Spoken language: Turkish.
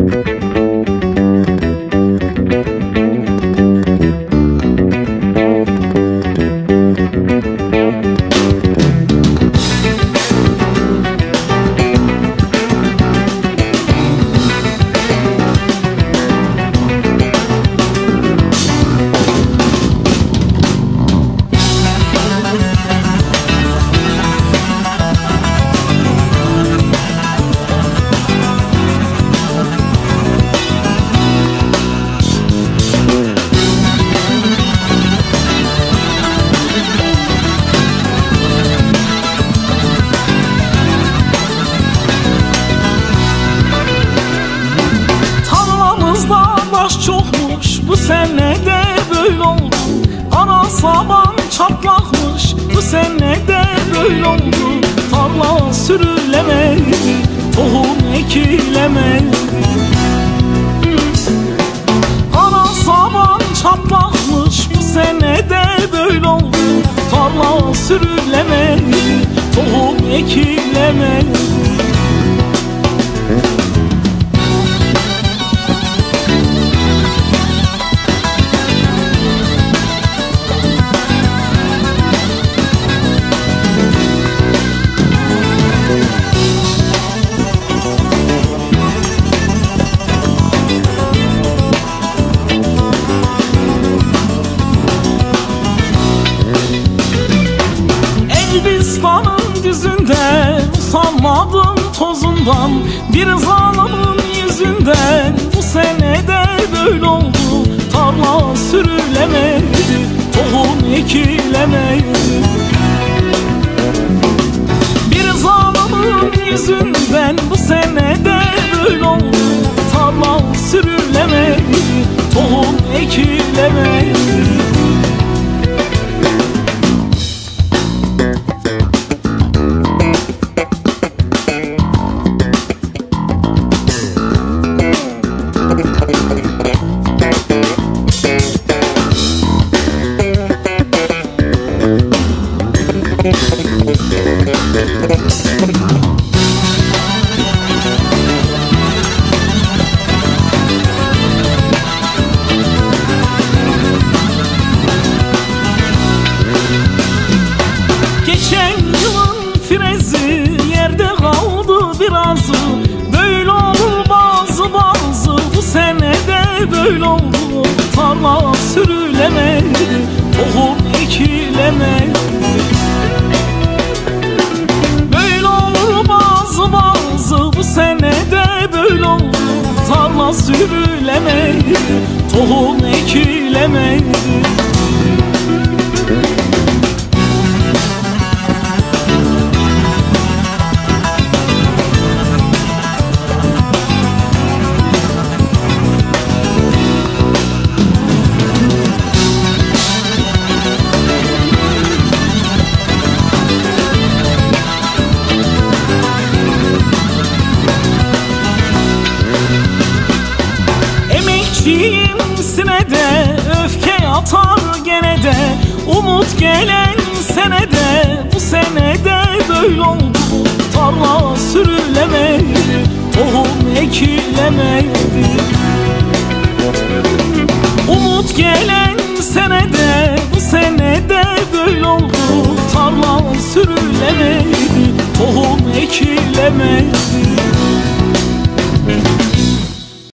Baş çokmuş bu sene de böyle oldu. Ana saban çatlakmış bu sene de böyle oldu. Tarla sürülemedi, tohum ekilemedi. Ana saban çatlakmış bu sene de böyle oldu. Tarla sürülemedi, tohum ekilemedi. Elbistan'ın düzünden usanmadım tozundan. Bir zalimin yüzünden bu sene de böyle oldu. Tarla sürülemedi, tohum ekilemedi. Bir zalimin yüzünden bu sene de böyle oldu. Tarla sürülemedi, tohum ekilemedi. Geçen yılın firezi yerde kaldı birazı. Böyle olur bazı bu sene de böyle oldu. Tarla sürülemedi, tohum ekilemedi. Böyle olur bazı bu sene de böyle oldu. Tarla sürülemedi, tohum ekilemedi. Emekçiyim de öfke atar gene de. Umut gelen senede bu senede böyle oldu. Tarla sürülemedi, tohum ekilemedi. Umut gelen senede bu senede böyle oldu. Tarla sürülemedi, tohum ekilemedi.